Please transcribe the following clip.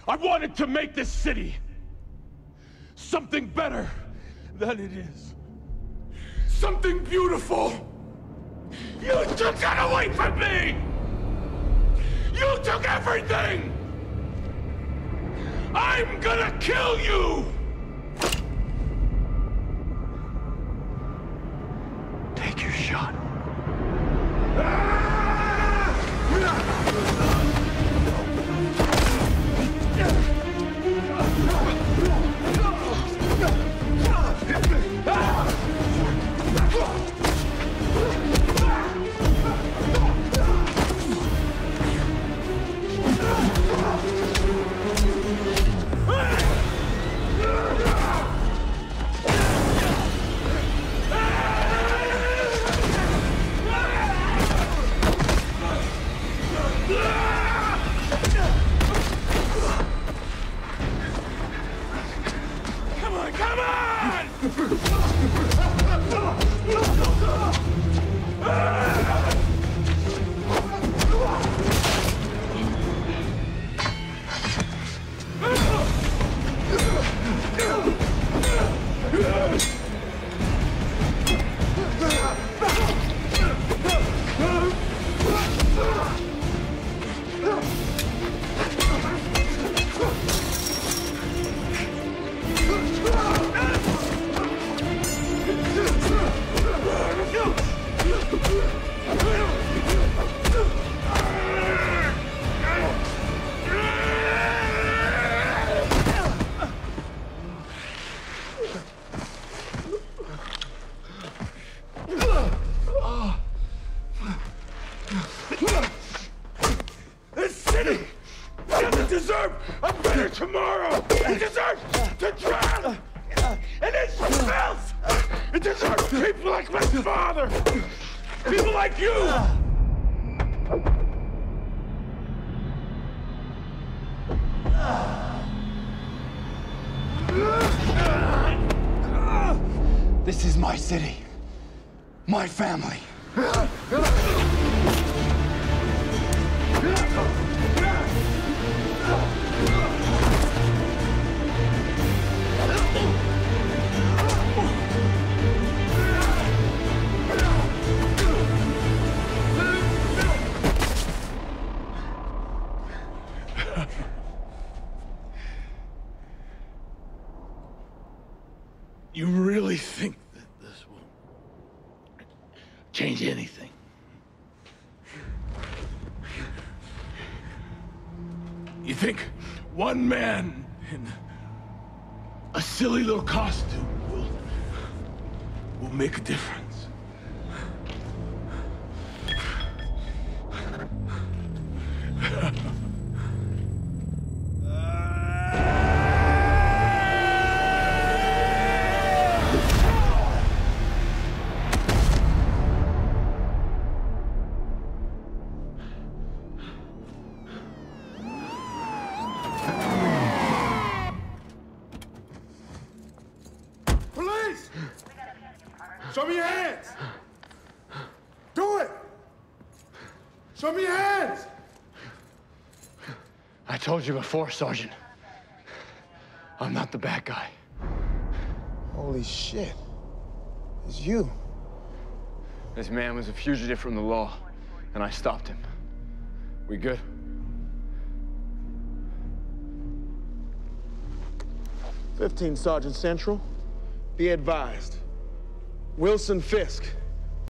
I wanted to make this city something better than it is. Something beautiful. You took that away from me! You took everything! I'm gonna kill you! Take your shot. Come on! This city doesn't deserve a better tomorrow! It deserves to drown! And it's filth! It deserves people like my father! People like you! This is my city. My family. You really think that this will change anything? You think one man in a silly little costume will make a difference? Show me your hands! Do it! Show me your hands! I told you before, Sergeant. I'm not the bad guy. Holy shit. It's you. This man was a fugitive from the law, and I stopped him. We good? "15 Sergeant Central. Be advised. Wilson Fisk